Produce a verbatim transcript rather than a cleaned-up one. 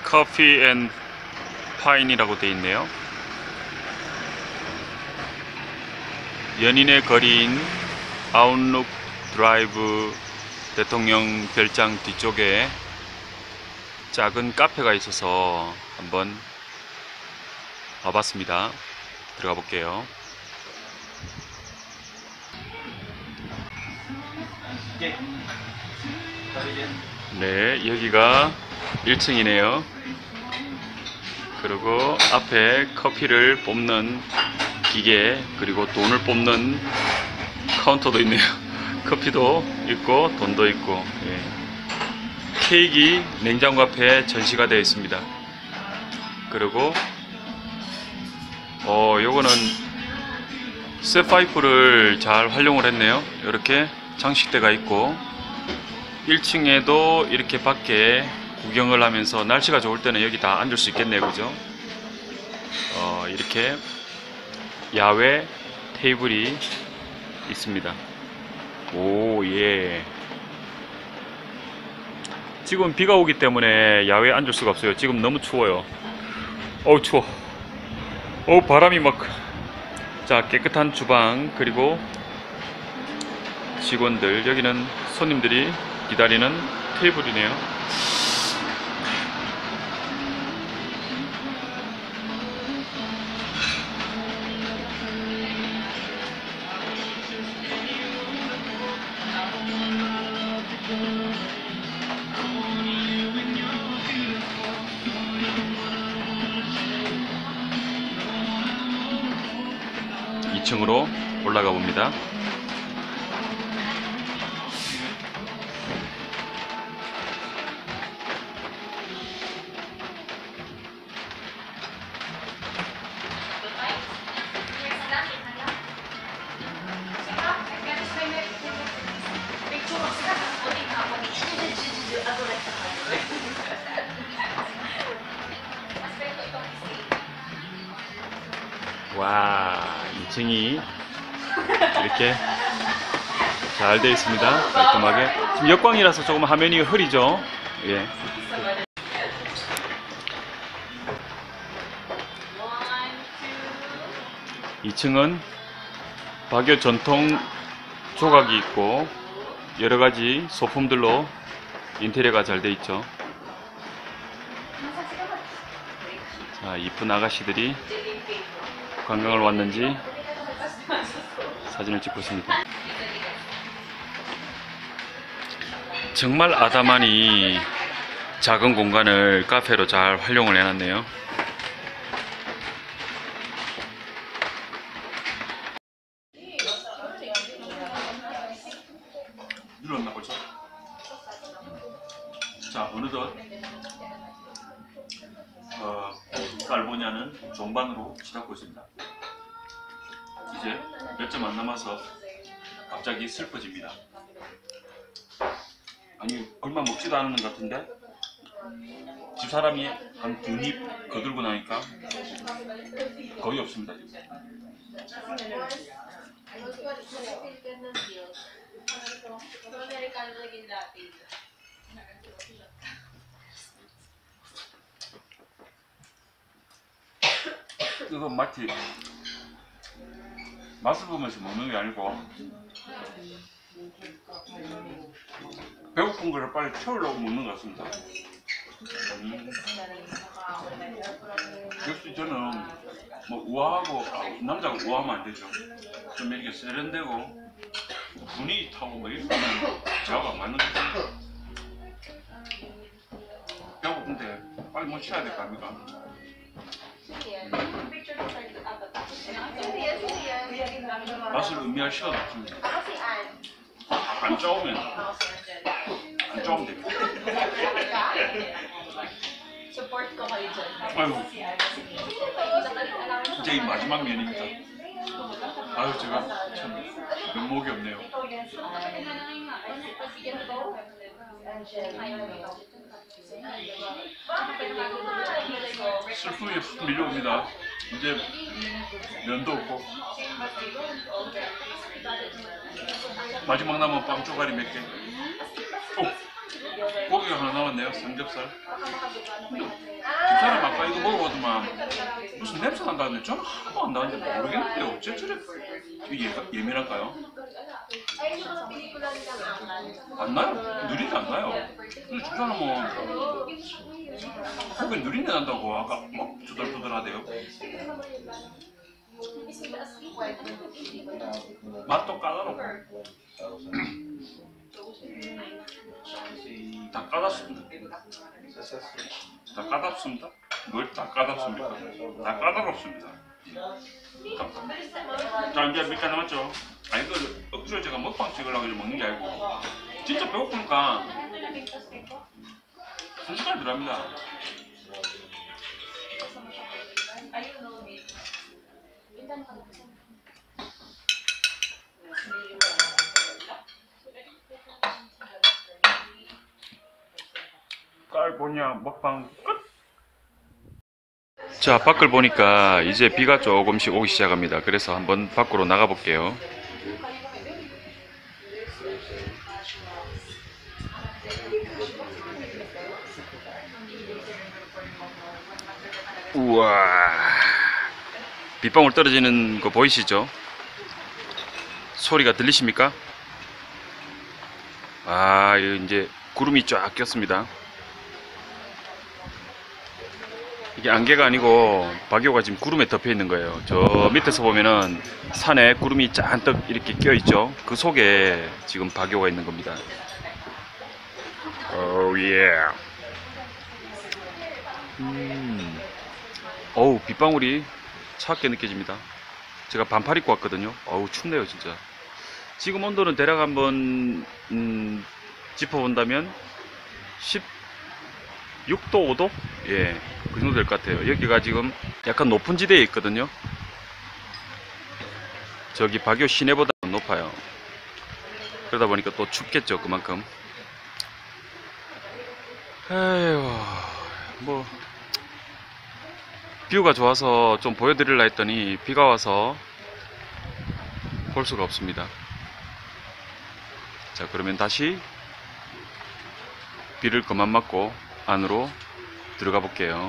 커피 앤 파인이라고 되어 있네요. 연인의 거리인 아웃룩 드라이브 대통령 별장 뒤쪽에 작은 카페가 있어서 한번 와봤습니다. 들어가 볼게요. 네, 여기가 일 층이네요. 그리고 앞에 커피를 뽑는 기계, 그리고 돈을 뽑는 카운터도 있네요. 커피도 있고 돈도 있고, 예. 케이크 냉장고 앞에 전시가 되어 있습니다. 그리고 어 요거는 쇠파이프를 잘 활용을 했네요. 이렇게 장식대가 있고, 일 층에도 이렇게 밖에 구경을 하면서 날씨가 좋을 때는 여기 다 앉을 수 있겠네요. 그죠? 어 이렇게 야외 테이블이 있습니다. 오, 예. 지금 비가 오기 때문에 야외에 앉을 수가 없어요. 지금 너무 추워요. 어우, 추워. 어우, 바람이 막. 자, 깨끗한 주방, 그리고 직원들, 여기는 손님들이 기다리는 테이블이네요. 이 층으로 올라가 봅니다. 와, 이 층이 이렇게 잘 되어 있습니다. 깔끔하게. 지금 역광이라서 조금 화면이 흐리죠. 예. 이 층은 박여 전통 조각이 있고 여러가지 소품들로 인테리어가 잘 되어 있죠. 자, 이쁜 아가씨들이 관광을 왔는지 사진을 찍고 있습니다. 정말 아담하니 작은 공간을 카페로 잘 활용을 해놨네요. 눌렀나 벌써? 자, 어느덧 어, 알보냐는 종반으로 치닫고 있습니다. 이제 몇 점 안 남아서 갑자기 슬퍼집니다. 아니, 얼마 먹지도 않은 것 같은데 집사람이 한 두 입 거들고 나니까 거의 없습니다. 지금. 이거 마치 맛을 보면서 먹는 게 아니고 배고픈 거를 빨리 채우려고 먹는 것 같습니다. 음. 역시 저는 뭐 우아하고, 아, 남자가 우아하면 안 되죠. 좀 이렇게 세련되고 분위기 타고 뭐 이러면 저하고 안 맞는 것 같아요. 배고픈데 빨리 뭐 쉬어야 될 거 아닙니까? 음. 맛을 의미할 시간 없습니다. 안 짜오면 안 짜오면 됩니다. 아유, 진짜 이 마지막 면입니다. 아유, 제가 참 면목이 없네요. 슬픔이 확 밀려옵니다. 이제 면도 없고 마지막 남은 빵 쪼가리 몇 개. 오! 고기가 하나 남았네요. 삼겹살. 집사람 아까 이거 먹어보더만 무슨 냄새 난다는데 저는 하나도 안 나는데 모르겠는데요. 어째 저래 예, 예민할까요? 안 나요. 누린내 안 나요. 근데 집사람은 고기 누린내 난다고 아까 막 두들두들하대요. 맛도 까다롭고 다 까답습니다. 다 까답습니다. 뭘 다 까답습니까? 다 까다롭습니다. 자 이제 몇 개 남았죠? 아 이거 억지로 제가 먹방 찍으려고 먹는 게 아니고 진짜 배고프니까 순식간에 들어갑니다. 깔보냐 먹방 끝! 자 밖을 보니까 이제 비가 조금씩 오기 시작합니다. 그래서 한번 밖으로 나가 볼게요. 우와 빗방울 떨어지는 거 보이시죠? 소리가 들리십니까? 아 이제 구름이 쫙 꼈습니다. 이게 안개가 아니고 박효가 지금 구름에 덮여 있는 거예요. 저 밑에서 보면은 산에 구름이 잔뜩 이렇게 껴 있죠. 그 속에 지금 박효가 있는 겁니다. 오우 예. 음. 어우 빗방울이 차갑게 느껴집니다. 제가 반팔 입고 왔거든요. 어우 춥네요 진짜. 지금 온도는 대략 한번 음, 짚어본다면 십육 도 오 도? 예, 그 정도 될 것 같아요. 여기가 지금 약간 높은 지대에 있거든요. 저기 박교 시내보다 높아요. 그러다 보니까 또 춥겠죠 그만큼. 에휴 뭐 뷰가 좋아서 좀 보여드리려 했더니 비가 와서 볼 수가 없습니다. 자 그러면 다시 비를 그만 맞고 안으로 들어가 볼게요.